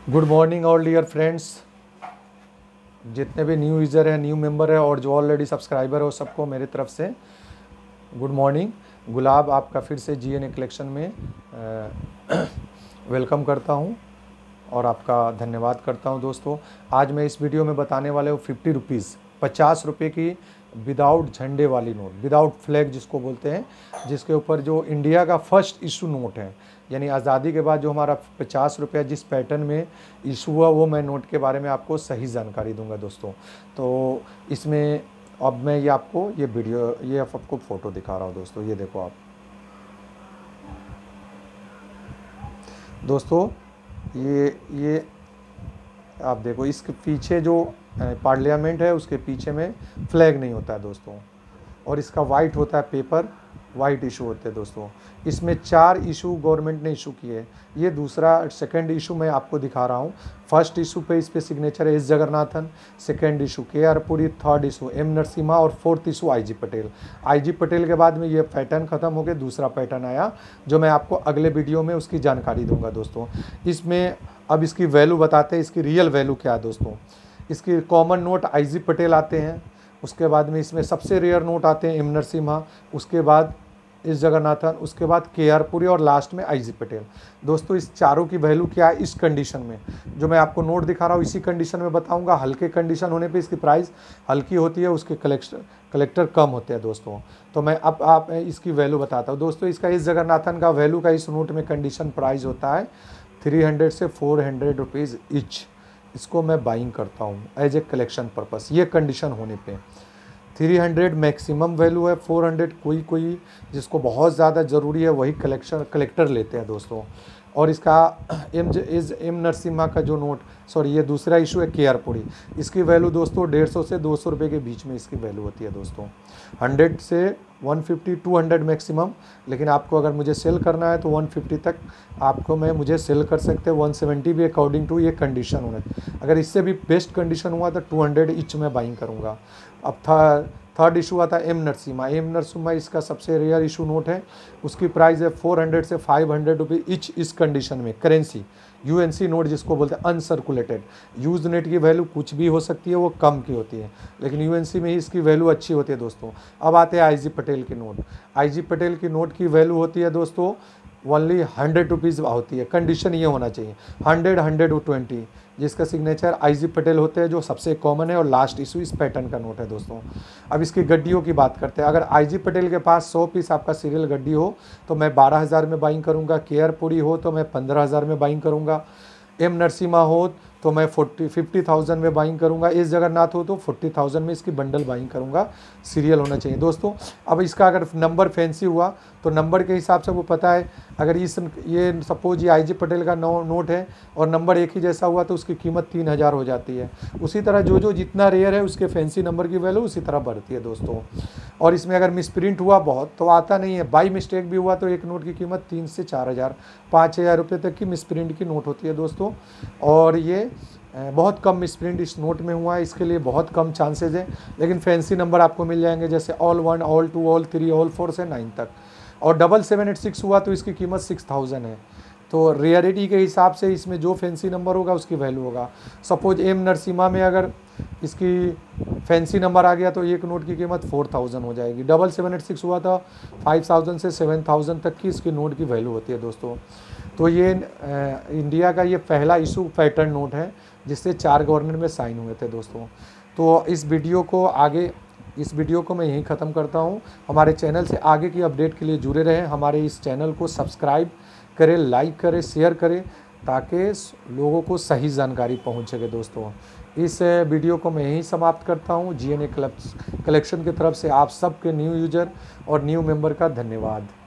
Good morning all dear friends, जितने भी new user हैं, न्यू मेंबर है और जो ऑलरेडी सब्सक्राइबर हो, सबको मेरी तरफ से गुड मॉर्निंग। गुलाब आपका फिर से जीएनए कलेक्शन में वेलकम करता हूं और आपका धन्यवाद करता हूं। दोस्तों, आज मैं इस वीडियो में बताने वाले हूँ 50 रुपीज़ 50 रुपये की विदाउट झंडे वाली नोट, विदाउट फ्लैग जिसको बोलते हैं, जिसके ऊपर जो इंडिया का फर्स्ट इशू नोट है, यानी आज़ादी के बाद जो हमारा 50 रुपया जिस पैटर्न में इशू हुआ, वो मैं नोट के बारे में आपको सही जानकारी दूंगा दोस्तों। तो इसमें अब मैं ये आपको ये वीडियो, ये आपको फ़ोटो दिखा रहा हूँ दोस्तों। ये देखो आप दोस्तों, ये आप देखो, इसके पीछे जो पार्लियामेंट है उसके पीछे में फ्लैग नहीं होता है दोस्तों, और इसका वाइट होता है पेपर, वाइट इशू होते हैं दोस्तों। इसमें 4 इशू गवर्नमेंट ने इशू किए। ये दूसरा सेकंड इशू मैं आपको दिखा रहा हूँ। फर्स्ट इशू पे इस पे सिग्नेचर है S Jagannathan, second issue K R. Puri, third issue M Narasimha और fourth issue I G. Patel. I G. Patel के बाद में ये पैटर्न ख़त्म हो गया, दूसरा पैटर्न आया जो मैं आपको अगले वीडियो में उसकी जानकारी दूंगा दोस्तों। इसमें अब इसकी वैल्यू बताते हैं, इसकी रियल वैल्यू क्या है दोस्तों। इसकी कॉमन नोट आई.जी. पटेल आते हैं, उसके बाद में इसमें सबसे रेयर नोट आते हैं एम नरसिम्हा, उसके बाद एस जगन्नाथन, उसके बाद के.आर. पुरी और लास्ट में आई.जी. पटेल। दोस्तों, इस चारों की वैल्यू क्या है इस कंडीशन में, जो मैं आपको नोट दिखा रहा हूँ इसी कंडीशन में बताऊंगा। हल्के कंडीशन होने पे इसकी प्राइस हल्की होती है, उसके कलेक्टर कम होते हैं दोस्तों। तो मैं अब आप इसकी वैल्यू बताता हूँ दोस्तों। इसका एस जगन्नाथन का वैल्यू का इस नोट में कंडीशन प्राइस होता है 300 से 400 रुपीज़ ईच। इसको मैं बाइंग करता हूँ एज ए कलेक्शन पर्पस। ये कंडीशन होने पे 300 मैक्सिमम वैल्यू है, 400 कोई जिसको बहुत ज़्यादा ज़रूरी है वही कलेक्टर लेते हैं दोस्तों। और इसका एम नरसिम्हा का जो नोट, सॉरी ये दूसरा इशू है के.आर. पुरी, इसकी वैल्यू दोस्तों 150 से 200 रुपये के बीच में इसकी वैल्यू होती है दोस्तों। 100 से 150 200 मैक्सिमम, लेकिन आपको अगर मुझे सेल करना है तो 150 तक आपको मुझे सेल कर सकते हैं। 170 भी अकॉर्डिंग टू ये कंडीशन होना। अगर इससे भी बेस्ट कंडीशन हुआ तो 200 ईच में बाइंग करूँगा। अब थर्ड इशू आता है एम नरसिम्हा। एम नरसिम्हा इसका सबसे रेयर इशू नोट है, उसकी प्राइस है 400 से 500 रुपये ईच। इस कंडीशन में करेंसी यूएनसी नोट जिसको बोलते हैं अनसर्कुलेटेड, यूज नेट की वैल्यू कुछ भी हो सकती है, वो कम की होती है, लेकिन यूएनसी में ही इसकी वैल्यू अच्छी होती है दोस्तों। अब आते हैं आई.जी. पटेल की नोट। आई.जी. पटेल की नोट की वैल्यू होती है दोस्तों ओनली 100 रुपीज़ होती है। कंडीशन ये होना चाहिए 100, 120, जिसका सिग्नेचर आई.जी. पटेल होते हैं, जो सबसे कॉमन है और लास्ट इशू इस पैटर्न का नोट है दोस्तों। अब इसकी गड्डियों की बात करते हैं। अगर आई.जी. पटेल के पास 100 पीस आपका सीरियल गड्डी हो तो मैं 12,000 में बाइंग करूंगा। के.आर. पुरी हो तो मैं 15,000 में बाइंग करूंगा। एम नरसिम्हा हो तो मैं 50,000 में बाइंग करूंगा। एस जगन्नाथ हो तो 40,000 में इसकी बंडल बाइंग करूंगा। सीरियल होना चाहिए दोस्तों। अब इसका अगर नंबर फैंसी हुआ तो नंबर के हिसाब से वो पता है, अगर ये सपोज ये आई.जी. पटेल का नोट है और नंबर एक ही जैसा हुआ तो उसकी कीमत 3,000 हो जाती है। उसी तरह जो जितना रेयर है उसके फैंसी नंबर की वैल्यू उसी तरह बढ़ती है दोस्तों। और इसमें अगर मिसप्रिंट हुआ बहुत तो आता नहीं है, बाई मिस्टेक भी हुआ तो एक नोट की कीमत 3 से 4,000 5,000 रुपये तक की मिसप्रिंट की नोट होती है दोस्तों। और ये बहुत कम मिसप्रिंट इस नोट में हुआ है, इसके लिए बहुत कम चांसेज है, लेकिन फैंसी नंबर आपको मिल जाएंगे, जैसे ऑल 1, ऑल 2, ऑल 3, ऑल 4 से 9 तक। और 7786 हुआ तो इसकी कीमत 6,000 है। तो रेयरिटी के हिसाब से इसमें जो फैंसी नंबर होगा उसकी वैल्यू होगा। सपोज एम नरसिम्हा में अगर इसकी फैंसी नंबर आ गया तो एक नोट की कीमत 4,000 हो जाएगी। 7786 हुआ था 5,000 से 7,000 तक की इसकी नोट की वैल्यू होती है दोस्तों। तो ये इंडिया का ये पहला इशू पैटर्न नोट है जिससे 4 गवर्नर में साइन हुए थे दोस्तों। तो इस वीडियो को मैं यहीं ख़त्म करता हूँ। हमारे चैनल से आगे की अपडेट के लिए जुड़े रहें। हमारे इस चैनल को सब्सक्राइब करें, लाइक करें, शेयर करें, ताकि लोगों को सही जानकारी पहुँच सके दोस्तों। इस वीडियो को मैं यहीं समाप्त करता हूँ। जीएनए कलेक्शन की तरफ से आप सबके न्यू यूजर और न्यू मेंबर का धन्यवाद।